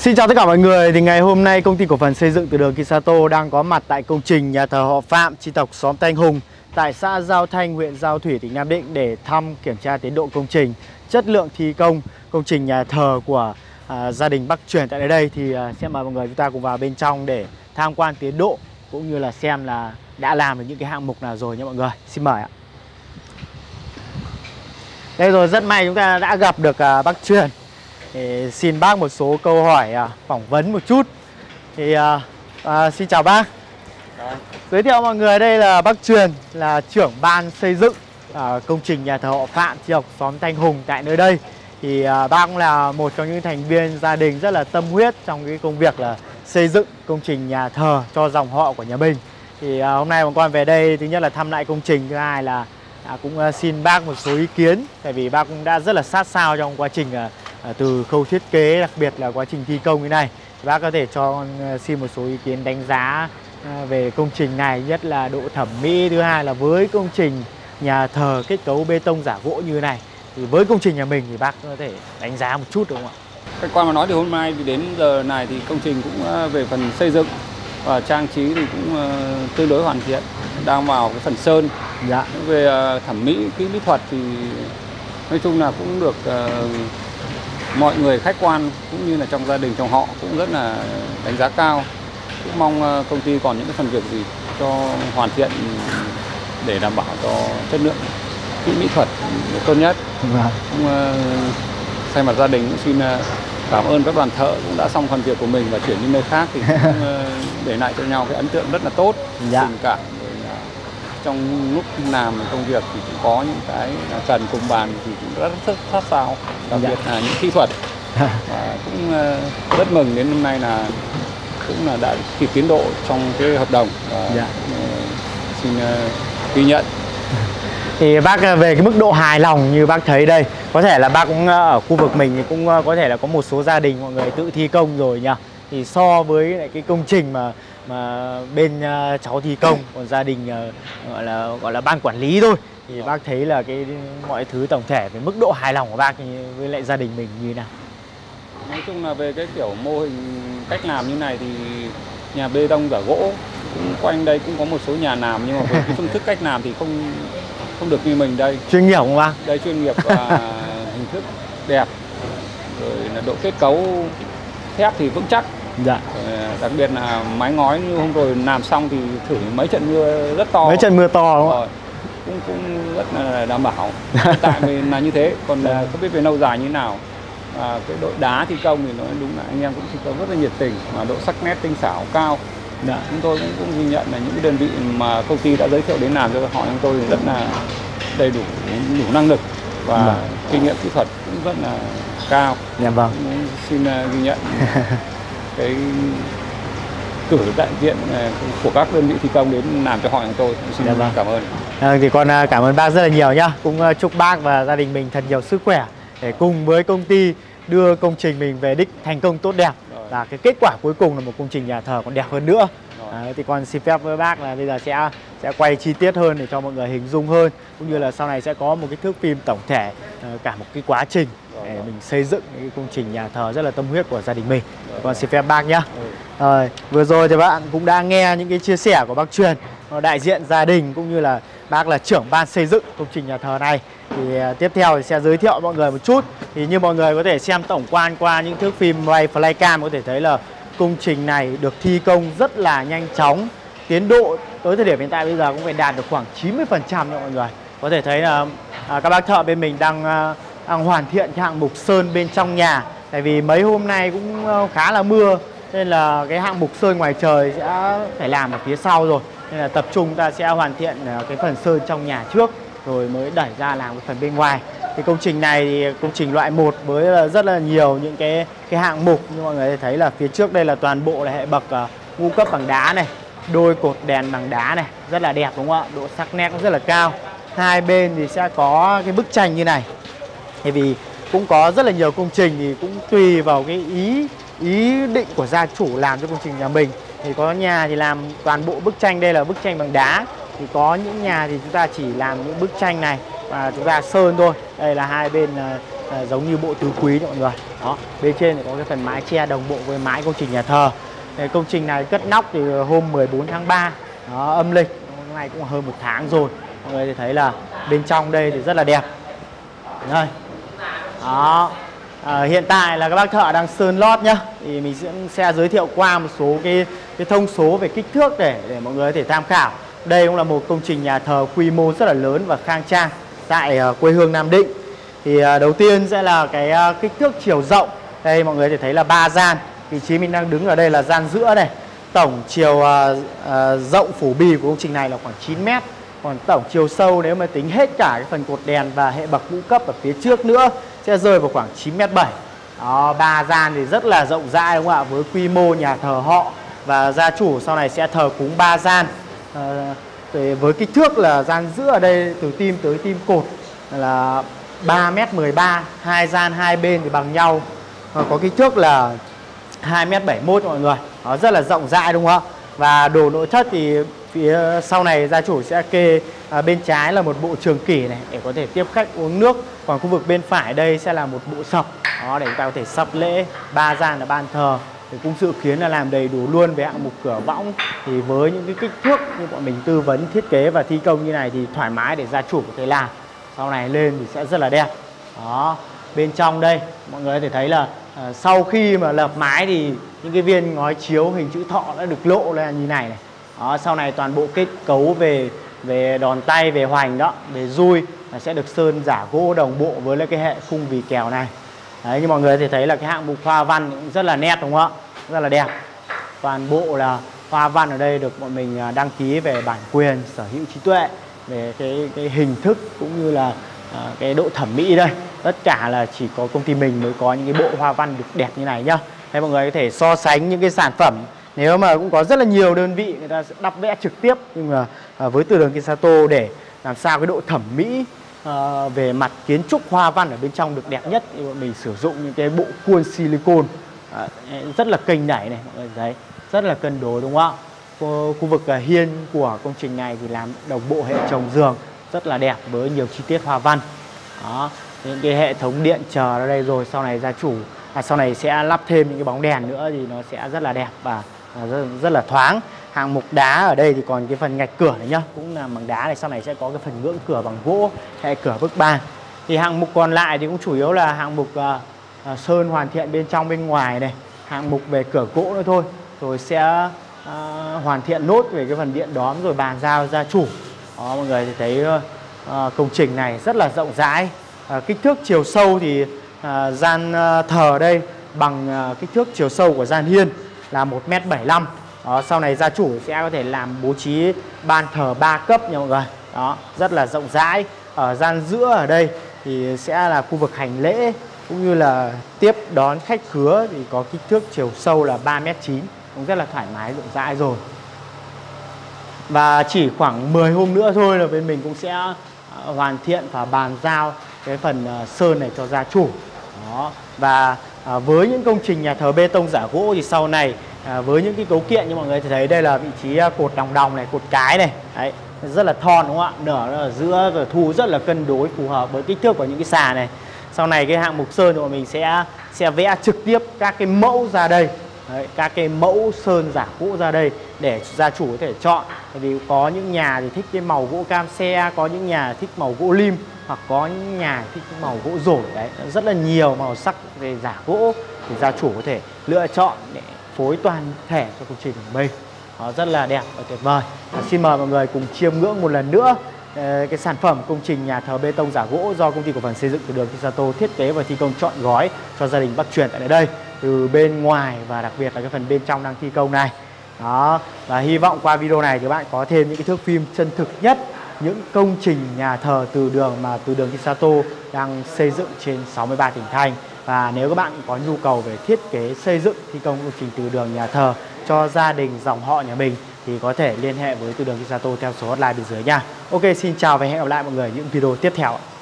Xin chào tất cả mọi người. Thì ngày hôm nay công ty cổ phần xây dựng Từ Đường Kisato đang có mặt tại công trình nhà thờ họ Phạm, chi tộc xóm Thanh Hùng tại xã Giao Thanh, huyện Giao Thủy, tỉnh Nam Định để thăm kiểm tra tiến độ công trình, chất lượng thi công công trình nhà thờ của gia đình Bác Truyền tại đây. Thì xem mời mọi người chúng ta cùng vào bên trong để tham quan tiến độ cũng như là xem là đã làm được những cái hạng mục nào rồi nha mọi người. Xin mời ạ. Đây rồi, rất may chúng ta đã gặp được bác Truyền. Thì xin bác một số câu hỏi phỏng vấn một chút. Thì xin chào bác. Giới thiệu mọi người, đây là bác Truyền, là trưởng ban xây dựng công trình nhà thờ họ Phạm, chi tộc xóm Thanh Hùng tại nơi đây. Thì bác cũng là một trong những thành viên gia đình rất là tâm huyết trong cái công việc là xây dựng công trình nhà thờ cho dòng họ của nhà mình. Thì hôm nay bọn con về đây, thứ nhất là thăm lại công trình, thứ hai là cũng xin bác một số ý kiến. Tại vì bác cũng đã rất là sát sao trong quá trình từ khâu thiết kế, đặc biệt là quá trình thi công như này. Bác có thể cho con xin một số ý kiến đánh giá về công trình này, nhất là độ thẩm mỹ, thứ hai là với công trình nhà thờ kết cấu bê tông giả gỗ như này, thì với công trình nhà mình thì bác có thể đánh giá một chút được không ạ? Khách quan mà nói thì hôm nay thì đến giờ này thì công trình cũng về phần xây dựng và trang trí thì cũng tương đối hoàn thiện, đang vào cái phần sơn. Dạ. Về thẩm mỹ, kỹ mỹ thuật thì nói chung là cũng được mọi người khách quan cũng như là trong gia đình, trong họ cũng rất là đánh giá cao. Cũng mong công ty còn những cái phần việc gì cho hoàn thiện để đảm bảo cho chất lượng kỹ mỹ thuật tốt nhất. Cũng thay mặt gia đình cũng xin cảm ơn các đoàn thợ cũng đã xong phần việc của mình và chuyển đi nơi khác, thì cũng để lại cho nhau cái ấn tượng rất là tốt, dạ. Tình cảm. Trong lúc làm công việc thì cũng có những cái cần cùng bàn thì cũng rất sát sao, đặc biệt là những kỹ thuật. Và cũng rất mừng đến hôm nay là cũng là đã kịp tiến độ trong cái hợp đồng. Và xin ghi nhận. Thì bác về cái mức độ hài lòng như bác thấy đây, có thể là bác cũng ở khu vực mình thì cũng có thể là có một số gia đình mọi người tự thi công rồi nhỉ. Thì so với lại cái công trình mà bên cháu thi công, còn gia đình gọi là ban quản lý thôi, thì bác thấy là cái mọi thứ tổng thể về mức độ hài lòng của bác với lại gia đình mình như nào? Nói chung là về cái kiểu mô hình cách làm như này thì nhà bê tông giả gỗ cũng quanh đây cũng có một số nhà làm, nhưng mà với cái phương thức cách làm thì không được như mình đây. Chuyên nghiệp không bác? Đây chuyên nghiệp và hình thức đẹp, rồi là độ kết cấu thép thì vững chắc. Dạ. Đặc biệt là mái ngói như hôm rồi làm xong thì thử mấy trận mưa rất to. Mấy trận mưa to đúng không? Cũng rất là đảm bảo. Hiện tại mình là như thế, còn không biết về lâu dài như thế nào. Cái đội đá thi công thì nói đúng là anh em cũng thi công rất là nhiệt tình, mà độ sắc nét tinh xảo cao. Dạ. Chúng tôi cũng ghi nhận là những cái đơn vị mà công ty đã giới thiệu đến làm cho họ chúng tôi rất là đầy đủ năng lực và kinh nghiệm kỹ thuật cũng rất là cao. Dạ vâng. Cũng xin ghi nhận cái cử đại diện của các đơn vị thi công đến làm cho họ chúng tôi. Xin cảm ơn. Thì con cảm ơn bác rất là nhiều nhá. Cũng chúc bác và gia đình mình thật nhiều sức khỏe để cùng với công ty đưa công trình mình về đích thành công tốt đẹp. Và cái kết quả cuối cùng là một công trình nhà thờ còn đẹp hơn nữa. Thì con xin phép với bác là bây giờ sẽ quay chi tiết hơn để cho mọi người hình dung hơn, cũng như là sau này sẽ có một cái thước phim tổng thể cả một cái quá trình để mình xây dựng cái công trình nhà thờ rất là tâm huyết của gia đình mình. Con xin phép bác nhé. Vừa rồi thì bạn cũng đã nghe những cái chia sẻ của bác Truyền, đại diện gia đình, cũng như là bác là trưởng ban xây dựng công trình nhà thờ này. Thì tiếp theo thì sẽ giới thiệu mọi người một chút. Thì như mọi người có thể xem tổng quan qua những thước phim quay flycam, có thể thấy là công trình này được thi công rất là nhanh chóng. Tiến độ tới thời điểm hiện tại bây giờ cũng phải đạt được khoảng 90% nha mọi người. Có thể thấy là các bác thợ bên mình đang hoàn thiện cái hạng mục sơn bên trong nhà. Tại vì mấy hôm nay cũng khá là mưa, nên là cái hạng mục sơn ngoài trời sẽ phải làm ở phía sau rồi. Nên là tập trung ta sẽ hoàn thiện cái phần sơn trong nhà trước, rồi mới đẩy ra làm cái phần bên ngoài. Thì công trình này thì công trình loại 1 với rất là nhiều những cái hạng mục. Như mọi người thấy là phía trước đây là toàn bộ là hệ bậc ngũ cấp bằng đá này, đôi cột đèn bằng đá này, rất là đẹp đúng không ạ? Độ sắc nét cũng rất là cao. Hai bên thì sẽ có cái bức tranh như này. Thì vì cũng có rất là nhiều công trình thì cũng tùy vào cái ý định của gia chủ làm cho công trình nhà mình. Thì có nhà thì làm toàn bộ bức tranh, đây là bức tranh bằng đá. Thì có những nhà thì chúng ta chỉ làm những bức tranh này và chúng ta sơn thôi. Đây là hai bên giống như bộ tứ quý mọi người. Đó, bên trên thì có cái phần mái che đồng bộ với mái công trình nhà thờ. Công trình này cất nóc từ hôm 14 tháng 3 đó, âm lịch, hôm nay cũng hơn 1 tháng rồi. Mọi người thì thấy là bên trong đây thì rất là đẹp. Đây. Đó. Hiện tại là các bác thợ đang sơn lót nhá. Thì mình sẽ giới thiệu qua một số cái thông số về kích thước để mọi người có thể tham khảo. Đây cũng là một công trình nhà thờ quy mô rất là lớn và khang trang tại quê hương Nam Định. Thì đầu tiên sẽ là cái kích thước chiều rộng. Đây mọi người có thể thấy là 3 gian. Vị trí mình đang đứng ở đây là gian giữa này. Tổng chiều rộng phủ bì của công trình này là khoảng 9 mét. Còn tổng chiều sâu nếu mà tính hết cả cái phần cột đèn và hệ bậc ngũ cấp ở phía trước nữa sẽ rơi vào khoảng 9m7. Đó, 3 gian thì rất là rộng rãi đúng không ạ? Với quy mô nhà thờ họ và gia chủ sau này sẽ thờ cúng 3 gian. Với kích thước là gian giữa ở đây từ tim tới tim cột là 3m13, 2 gian hai bên thì bằng nhau. Có kích thước là 2m71 mọi người. Đó, rất là rộng rãi đúng không ạ? Và đồ nội thất thì phía sau này gia chủ sẽ kê bên trái là một bộ trường kỷ này để có thể tiếp khách uống nước. Còn khu vực bên phải đây sẽ là một bộ sập đó để chúng ta có thể sắp lễ. 3 gian là ban thờ thì cũng dự kiến là làm đầy đủ luôn về hạng mục cửa võng. Thì với những cái kích thước như bọn mình tư vấn thiết kế và thi công như này thì thoải mái để gia chủ có thể làm. Sau này lên thì sẽ rất là đẹp. Đó, bên trong đây mọi người có thể thấy là sau khi mà lợp mái thì những cái viên ngói chiếu hình chữ thọ đã được lộ ra như này này. Đó, sau này toàn bộ kết cấu về đòn tay, về hoành đó, về dui sẽ được sơn giả gỗ đồng bộ với lại cái hệ khung vì kèo này. Đấy, như mọi người có thể thấy là cái hạng mục hoa văn cũng rất là nét đúng không ạ? Rất là đẹp. Toàn bộ là hoa văn ở đây được bọn mình đăng ký về bản quyền sở hữu trí tuệ, về cái hình thức cũng như là cái độ thẩm mỹ đây. Tất cả là chỉ có công ty mình mới có những cái bộ hoa văn được đẹp như này nhá. Đây mọi người có thể so sánh những cái sản phẩm. Nếu mà cũng có rất là nhiều đơn vị người ta sẽ đắp vẽ trực tiếp, nhưng mà với từ đường Kisato để làm sao cái độ thẩm mỹ về mặt kiến trúc hoa văn ở bên trong được đẹp nhất thì bọn mình sử dụng những cái bộ khuôn silicon rất là kênh đẩy này mọi người thấy, rất là cân đối đúng không ạ? Khu vực hiên của công trình này thì làm đồng bộ hệ trồng giường rất là đẹp với nhiều chi tiết hoa văn. Đó, những cái hệ thống điện chờ ở đây rồi sau này gia chủ sau này sẽ lắp thêm những cái bóng đèn nữa thì nó sẽ rất là đẹp và rất là thoáng. Hạng mục đá ở đây thì còn cái phần ngạch cửa này nhá, cũng là bằng đá này, sau này sẽ có cái phần ngưỡng cửa bằng gỗ, hệ cửa bức ban. Thì hạng mục còn lại thì cũng chủ yếu là hạng mục sơn hoàn thiện bên trong bên ngoài này, hạng mục về cửa gỗ nữa thôi, rồi sẽ hoàn thiện nốt về cái phần điện đóm rồi bàn giao gia chủ. Đó, mọi người thì thấy công trình này rất là rộng rãi. Kích thước chiều sâu thì gian thờ đây bằng kích thước chiều sâu của gian hiên là 1m75. Đó, sau này gia chủ sẽ có thể làm bố trí ban thờ 3 cấp nha mọi người. Đó, rất là rộng rãi. Ở gian giữa ở đây thì sẽ là khu vực hành lễ cũng như là tiếp đón khách khứa thì có kích thước chiều sâu là 3m9, cũng rất là thoải mái rộng rãi rồi. Và chỉ khoảng 10 hôm nữa thôi là bên mình cũng sẽ hoàn thiện và bàn giao cái phần sơn này cho gia chủ. Đó. Và với những công trình nhà thờ bê tông giả gỗ thì sau này với những cái cấu kiện như mọi người thấy, đây là vị trí cột đồng này, cột cái này. Đấy, rất là thon đúng không ạ? Nở ở giữa và thu rất là cân đối phù hợp với kích thước của những cái xà này. Sau này cái hạng mục sơn thì bọn mình sẽ vẽ trực tiếp các cái mẫu ra đây. Đấy, các cái mẫu sơn giả gỗ ra đây để gia chủ có thể chọn. Bởi vì có những nhà thì thích cái màu gỗ cam xe, có những nhà thích màu gỗ lim, hoặc có những nhà thích cái màu gỗ rổi. Đấy, rất là nhiều màu sắc về giả gỗ thì gia chủ có thể lựa chọn để phối toàn thể cho công trình của mình. Nó rất là đẹp và tuyệt vời. Xin mời mọi người cùng chiêm ngưỡng một lần nữa cái sản phẩm công trình nhà thờ bê tông giả gỗ do công ty cổ phần xây dựng từ đường Kisato thiết kế và thi công trọn gói cho gia đình Bắc Truyền tại đây, từ bên ngoài và đặc biệt là cái phần bên trong đang thi công này. Đó, và hy vọng qua video này thì các bạn có thêm những cái thước phim chân thực nhất những công trình nhà thờ từ đường mà từ đường Kisato đang xây dựng trên 63 tỉnh thành. Và nếu các bạn có nhu cầu về thiết kế xây dựng thi công công trình từ đường nhà thờ cho gia đình dòng họ nhà mình thì có thể liên hệ với từ đường Kisato theo số hotline bên dưới nha. Ok, xin chào và hẹn gặp lại mọi người những video tiếp theo.